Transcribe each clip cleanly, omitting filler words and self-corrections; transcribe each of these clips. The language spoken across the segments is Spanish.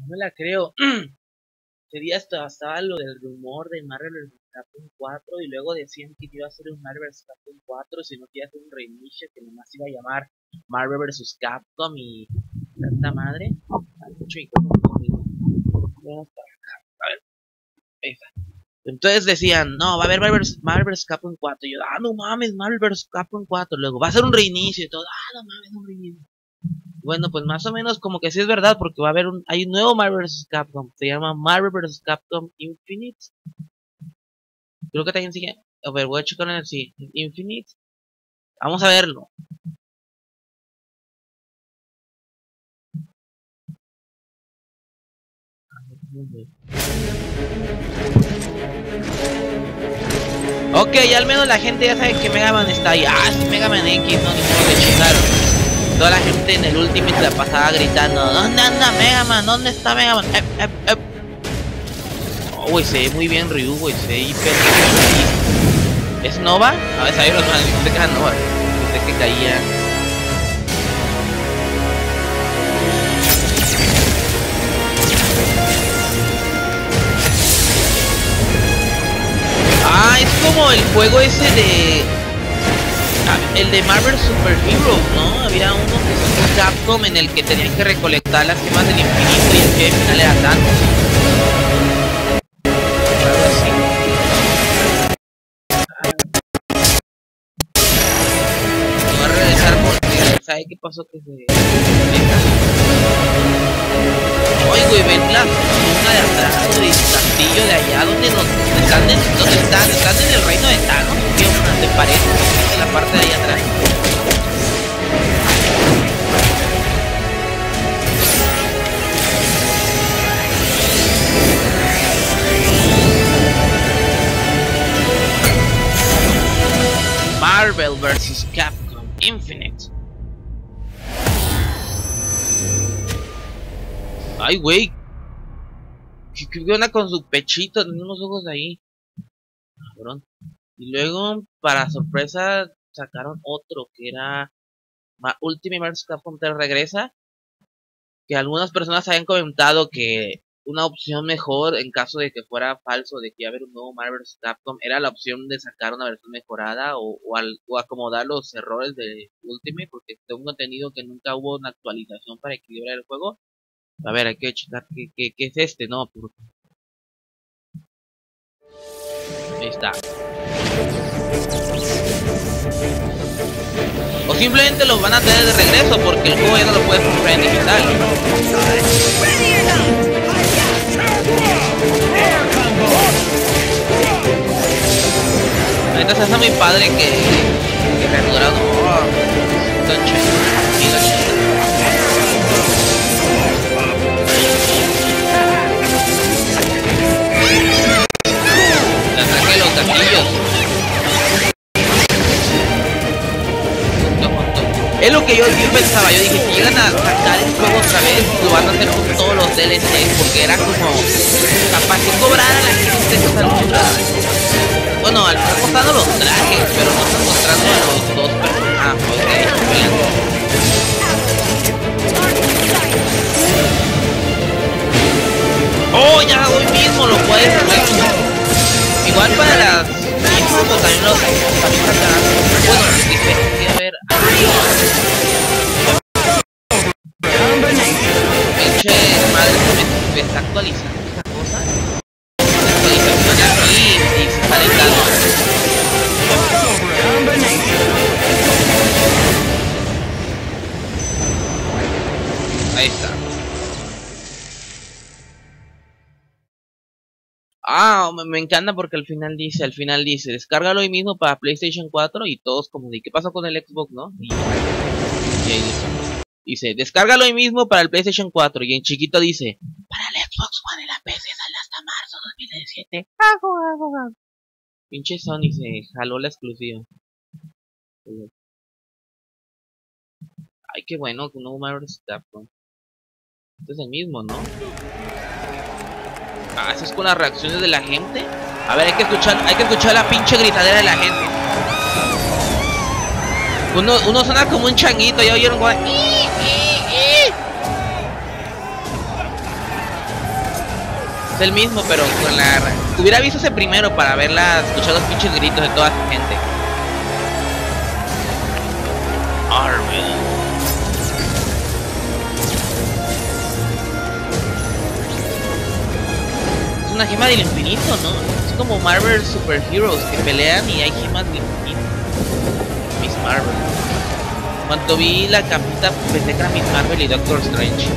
No la creo. Ese día estaba lo del rumor de Marvel vs. Capcom 4 y luego decían que iba a ser un Marvel vs. Capcom 4, sino que iba a ser un reinicio que nomás iba a llamar Marvel vs. Capcom y tanta madre. A ver, ahí está. Entonces decían, no, va a haber Marvel vs. Capcom 4. Y yo, no mames, Marvel vs. Capcom 4. Luego, va a ser un reinicio y todo, no mames, un reinicio. Bueno, pues más o menos como que sí es verdad, porque va a haber hay un nuevo Marvel vs. Capcom, se llama Marvel vs. Capcom Infinite. Creo que también sigue. A ver, voy a checar en el sí, Infinite. Vamos a verlo. Ok, al menos la gente ya sabe que Mega Man está ahí. Sí, Mega Man X, no, ni modo de chingar. Toda la gente en el Ultimate la pasaba gritando, ¿dónde anda Mega Man? ¿Dónde está Mega Man? Oh, güey, se ve muy bien Ryu, güey, se ve hiper. ¿Es Nova? A ver, sabía los manos, pensé que era Nova. Pensé que caía. Es como el juego ese de... el de Marvel Super Heroes, ¿no? Había uno que es un Capcom en el que tenían que recolectar las gemas del infinito y el jefe final era Thanos. Algo así. Voy a regresar porque ¿sabe qué pasó? Que se... Oye, güey, ven la zona de atrás, güey, el castillo de allá, ¿dónde están? ¿Dónde están? ¿Están en el reino de Thanos? ¿Qué onda? ¿Te parece? En la parte de ahí atrás. Marvel vs. Capcom Infinite. Ay, güey. ¿Qué onda con su pechito? Tiene unos ojos ahí. Cabrón. Y luego, para sorpresa, sacaron otro que era Ultimate vs. Capcom 3 regresa. Que algunas personas habían comentado que una opción mejor en caso de que fuera falso, de que iba a haber un nuevo Marvel vs. Capcom, era la opción de sacar una versión mejorada o acomodar los errores de Ultimate, porque tengo entendido que nunca hubo una actualización para equilibrar el juego. A ver, hay que checar qué es este, ¿no? Ahí está. O simplemente los van a tener de regreso porque el juego ya no lo puedes comprar en digital. Ahorita se hace muy padre que reanudado. Le ataqué los castillos. Es lo que yo pensaba, yo dije, si llegan a sacar el juego otra vez, lo van a hacer con todos los DLCs, porque era como capaz de cobrar a la gente esa altura. Bueno, están mostrando los trajes, pero no están mostrando a los dos personajes. Oh, ya hoy mismo lo puedes hacer. Igual para las mismas, pues también los sacarán. Bueno, dije, a ver. Madre, me está actualizando esta cosa. Actualización aquí y se está dejando. Ahí está. Me encanta porque al final dice, descárgalo hoy mismo para PlayStation 4 y todos como de, ¿qué pasó con el Xbox, no? Y ahí dice, descárgalo hoy mismo para el PlayStation 4 y en chiquito dice, para el Xbox One y la PC sale hasta marzo 2017. Pinche Sony se jaló la exclusiva. Ay, qué bueno, que no Marvel vs. Capcom. Este es el mismo, ¿no? Eso es con las reacciones de la gente. A ver, hay que escuchar la pinche gritadera de la gente. Uno suena como un changuito, ya oyeron como... Es el mismo, pero con la... Hubiera visto ese primero para verla, escuchar los pinches gritos de toda esa gente. Armin. Es una gema del infinito, ¿no? Es como Marvel Superheroes que pelean y hay gemas del infinito. Miss Marvel. Cuando vi la capita pensé que era Miss Marvel y Doctor Strange.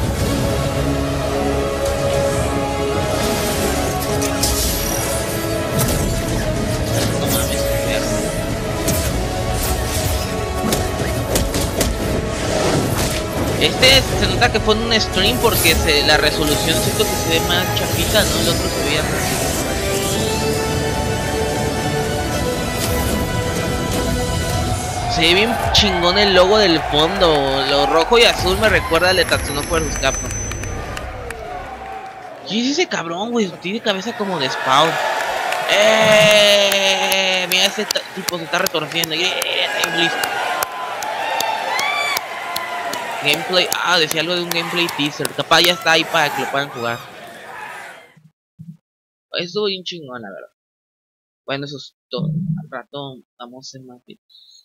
No mames, qué perro. Se nota que fue en un stream porque la resolución siento que se ve más chapita, ¿no? El otro se veía así. Se ve bien chingón el logo del fondo. Lo rojo y azul me recuerda al de Tatsunoko vs Capcom. ¿Qué es ese cabrón, güey? Tiene cabeza como de Spawn. Mira, ese tipo se está retorciendo. Gameplay. Ah, decía algo de un gameplay teaser. Capaz ya está ahí para que lo puedan jugar. Estuvo bien chingón, la verdad. Bueno, eso es todo. Al rato vamos a hacer más videos.